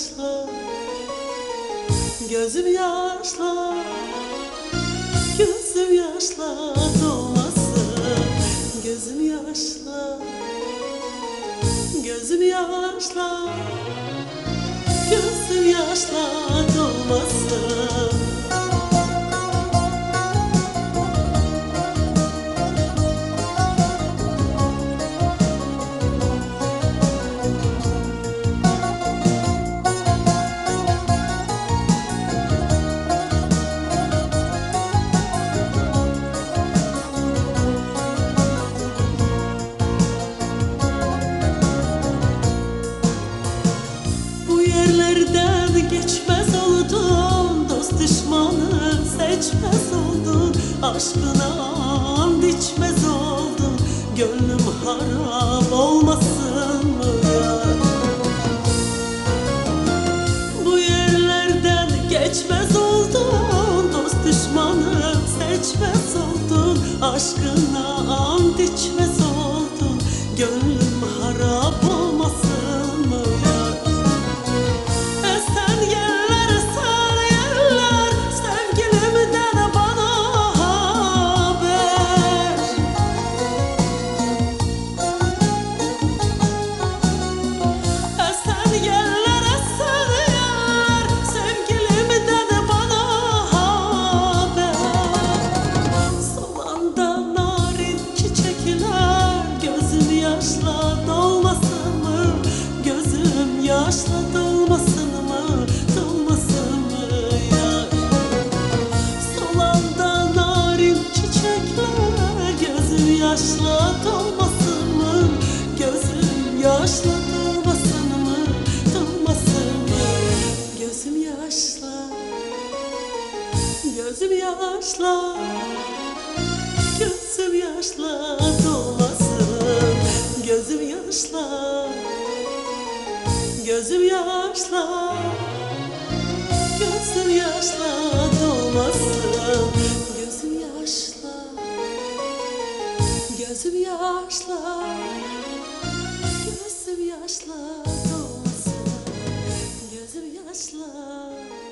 yaşla, gözüm yaşla, gözüm yaşla dolmasın. Gözüm yaşla, gözüm yaşla, gözüm yaşla dolmasın. Geçmez oldun, dost düşmanı seçmez oldun. Aşkına and içmez oldun, gönlüm harap olmasın mı yar? Bu yerlerden geçmez oldun, dost düşmanı seçmez oldun. Aşkına and içmez oldun, gönlüm harap olmasın mı yar? Yaşla dolmasın mı, dolmasın mı yar? Solanda narin çiçekler, gözüm yaşla dolmasın mı? Gözüm yaşla dolmasın mı, dolmasın mı? Gözüm yaşla, gözüm yaşla, gözüm yaşla dolmasın. Gözüm yaşla, gözüm yaşla, gözüm yaşla dolmasın. Gözüm yaşla, gözüm yaşla, gözüm yaşla dolmasın. Gözüm yaşla.